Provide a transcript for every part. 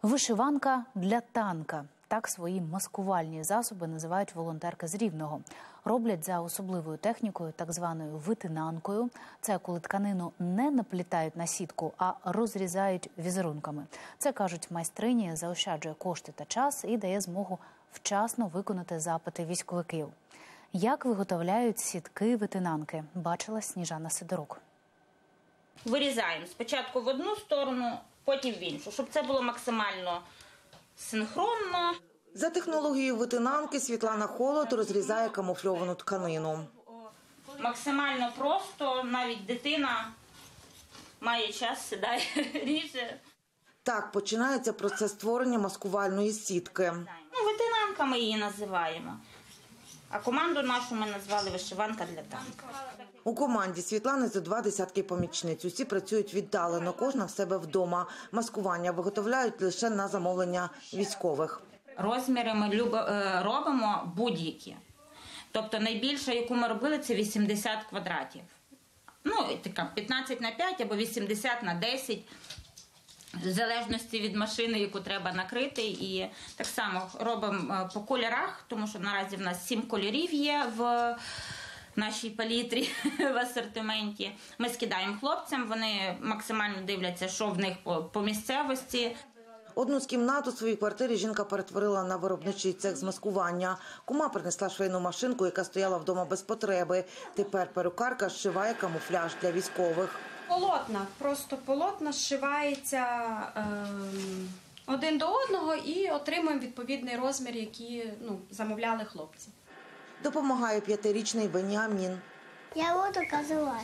Вишиванка для танка. Так свої маскувальні засоби називають волонтерки з Рівного. Роблять за особливою технікою, так званою витинанкою. Це коли тканину не наплітають на сітку, а розрізають візерунками. Це, кажуть майстрині, заощаджує кошти та час і дає змогу вчасно виконати запити військовиків. Як виготовляють сітки-витинанки, бачила Сніжана Сидорук. Вирізаємо спочатку в одну сторону, потім в іншу, щоб це було максимально синхронно. За технологією витинанки Світлана Холод розрізає камуфльовану тканину. Максимально просто, навіть дитина має час, сідає, ріже. Так починається процес створення маскувальної сітки. Витинанка ми її називаємо. А команду нашу ми назвали «Вишиванка для танка». У команді Світлани зо 20 помічниць. Усі працюють віддалено, кожна в себе вдома. Маскування виготовляють лише на замовлення військових. Розміри ми робимо будь-які. Тобто найбільша, яку ми робили, це 80 квадратів. Ну, така 15 на 5 або 80 на 10. В залежності від машини, яку треба накрити. І так само робимо по кольорах, тому що наразі в нас 7 кольорів є в нашій палітрі, в асортименті. Ми скидаємо хлопцям, вони максимально дивляться, що в них по місцевості. Одну з кімнат у своїй квартирі жінка перетворила на виробничий цех з маскування. Кума принесла швейну машинку, яка стояла вдома без потреби. Тепер перукарка зшиває камуфляж для військових. Полотна, просто полотна зшивається один до одного і отримуємо відповідний розмір, який замовляли хлопці. Допомагає 5-річний Веніамін. Я буду газувати.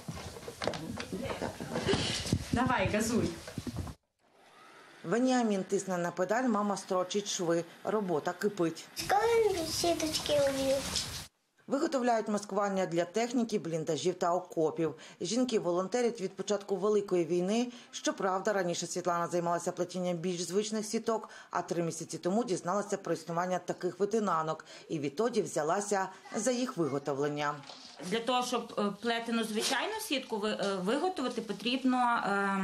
Давай, газуй. Веніамін тисне на педаль, мама строчить шви. Робота кипить. Коли сіточки уб'ють? Виготовляють маскування для техніки, бліндажів та окопів. Жінки волонтерять від початку Великої війни. Щоправда, раніше Світлана займалася плетінням більш звичних сіток, а 3 місяці тому дізналася про існування таких витинанок і відтоді взялася за їх виготовлення. Для того, щоб плетену звичайну сітку виготовити, потрібно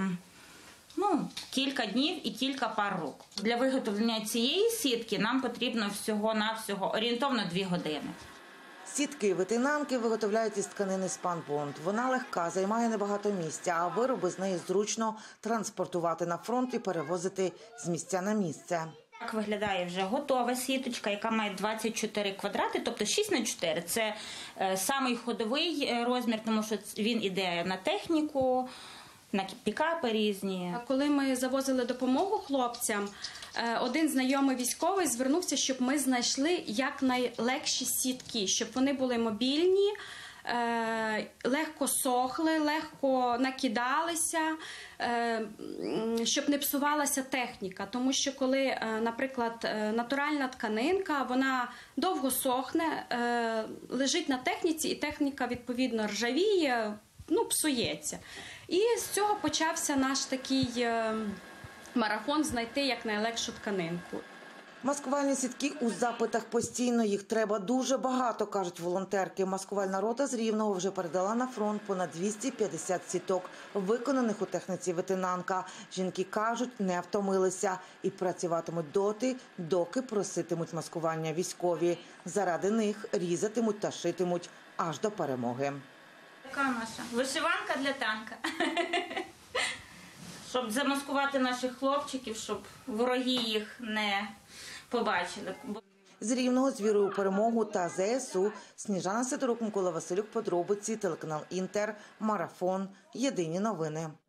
кілька днів і кілька пар рук. Для виготовлення цієї сітки нам потрібно всього-навсього орієнтовно 2 години. Сітки і витинанки виготовляють із тканини спанбонд. Вона легка, займає небагато місця, а вироби з неї зручно транспортувати на фронт і перевозити з місця на місце. Так виглядає вже готова сіточка, яка має 24 квадрати, тобто 6 на 4. Це самий ходовий розмір, тому що він іде на техніку, на пікапи різні. Коли ми завозили допомогу хлопцям, один знайомий військовий звернувся, щоб ми знайшли якнайлегші сітки, щоб вони були мобільні, легко сохли, легко накидалися, щоб не псувалася техніка. Тому що коли, наприклад, натуральна тканинка, вона довго сохне, лежить на техніці, і техніка, відповідно, ржавіє, псується. І з цього почався наш такий марафон знайти якнайлегшу тканинку. Маскувальні сітки у запитах постійно, їх треба дуже багато, кажуть волонтерки. Маскувальна рота з Рівного вже передала на фронт понад 250 сіток, виконаних у техніці витинанка. Жінки кажуть, не втомилися і працюватимуть доти, доки проситимуть маскування військові. Заради них різатимуть та шитимуть аж до перемоги. Така наша вишиванка для танка. Щоб замаскувати наших хлопчиків, щоб вороги їх не побачили. З Рівного з вірою у перемогу та ЗСУ. Сніжана Сидорук, Микола Василюк, подробиці, телеканал Інтер, Марафон, Єдині новини.